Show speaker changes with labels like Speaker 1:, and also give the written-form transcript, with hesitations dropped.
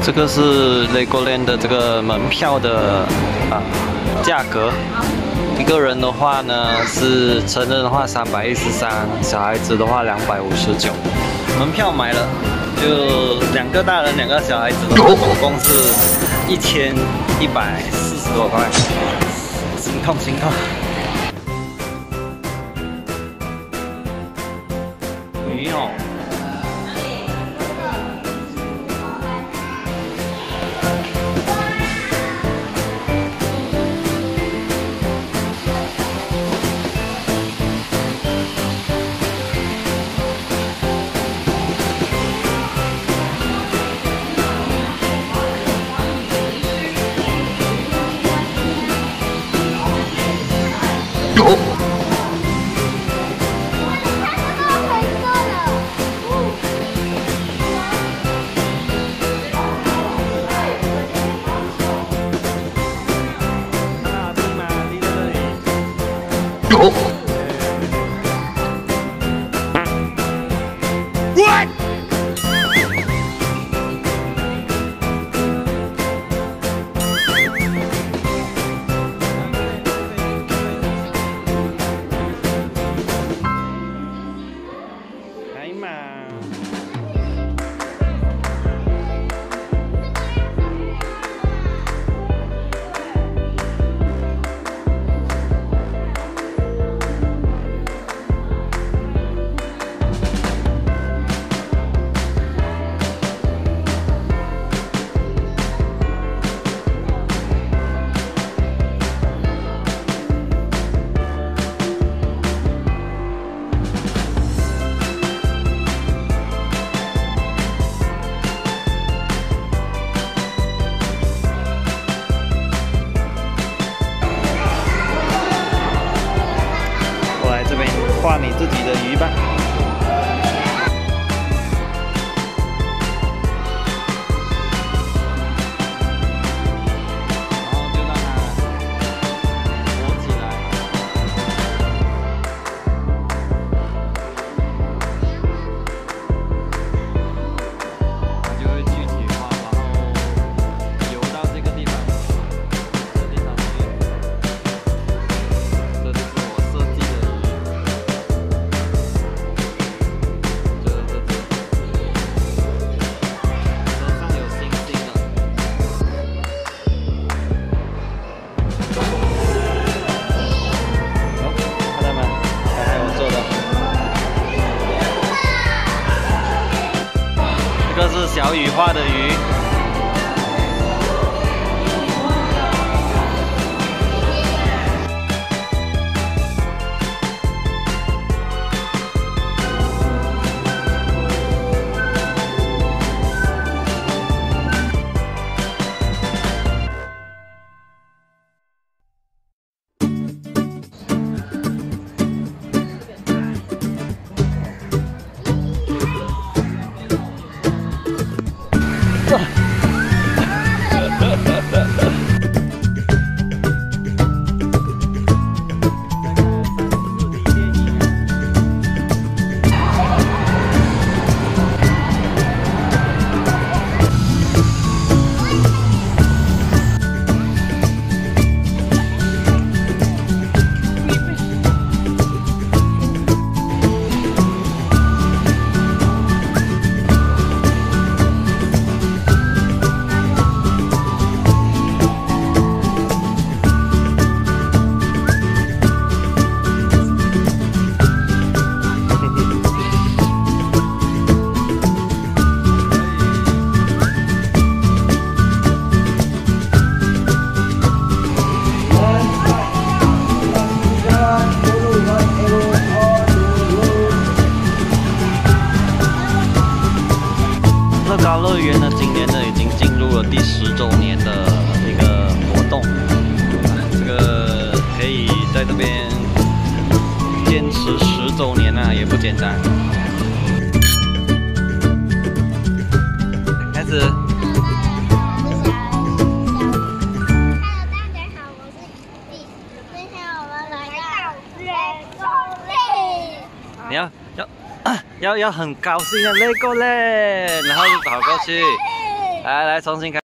Speaker 1: 这个是 Legoland 的这个门票的价格。一个人的话呢是成人的话313，小孩子的话259。门票买了，就2个大人2个小孩子的话，总共是1140多块，心痛心痛。鱼哦。 What? 来嘛！画你自己的鱼吧。然后就让它活起来。它就会具体化，然后游到这个地方，这地方去。这就是我设计的鱼。 这个是小雨画的鱼。 乐高乐园呢，今年呢已经进入了第10周年的一个活动，这个可以在这边坚持10周年啊，也不简单。开始。 你要很高兴的 Legoland，然后就跑过去， 来，重新开。